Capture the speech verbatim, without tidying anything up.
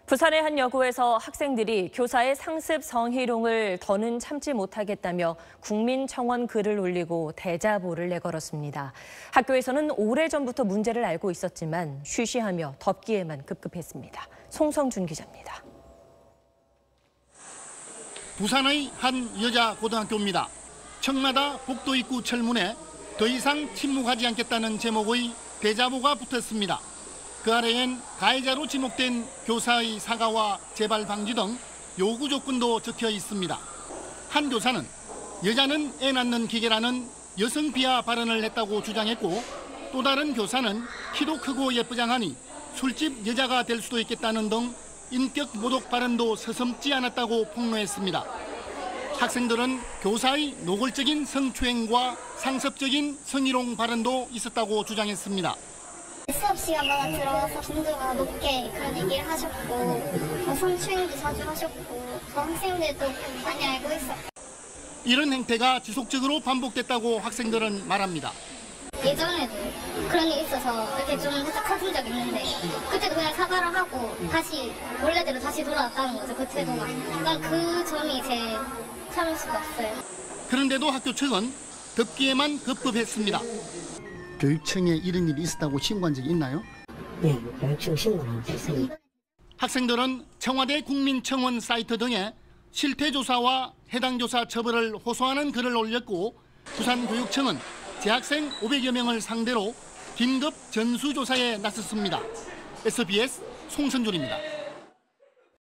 부산의 한 여고에서 학생들이 교사의 상습 성희롱을 더는 참지 못하겠다며 국민청원 글을 올리고 대자보를 내걸었습니다. 학교에서는 오래전부터 문제를 알고 있었지만 쉬쉬하며 덮기에만 급급했습니다. 송성준 기자입니다. 부산의 한 여자 고등학교입니다. 청마다 복도 입구 철문에 더 이상 침묵하지 않겠다는 제목의 대자보가 붙었습니다. 그 아래엔 가해자로 지목된 교사의 사과와 재발 방지 등 요구 조건도 적혀 있습니다. 한 교사는 여자는 애 낳는 기계라는 여성 비하 발언을 했다고 주장했고, 또 다른 교사는 키도 크고 예쁘장하니 술집 여자가 될 수도 있겠다는 등 인격 모독 발언도 서슴지 않았다고 폭로했습니다. 학생들은 교사의 노골적인 성추행과 상습적인 성희롱 발언도 있었다고 주장했습니다. 수업 시간마다 들어와서 빈도가 높게 그런 얘기를 하셨고, 뭐 성추행도 자주 하셨고, 저 학생들도 많이 알고 있었고. 이런 행태가 지속적으로 반복됐다고 학생들은 말합니다. 예전에도 그런 일이 있어서 이렇게 좀 살짝 커진 적이 있는데, 그때도 그냥 사과를 하고 다시 원래대로 다시 돌아왔다는 거죠, 그 태도가. 약간 그 점이 제 참을 수가 없어요. 그런데도 학교 측은 듣기에만 급급했습니다. 교육청에 이런 일이 있었다고 신고한 적이 있나요? 네, 교육청 신고한 적이 있습니다. 학생들은 청와대 국민청원 사이트 등에 실태조사와 해당 교사 처벌을 호소하는 글을 올렸고, 부산교육청은 재학생 오백여 명을 상대로 긴급 전수조사에 나섰습니다. 에스비에스 송선준입니다.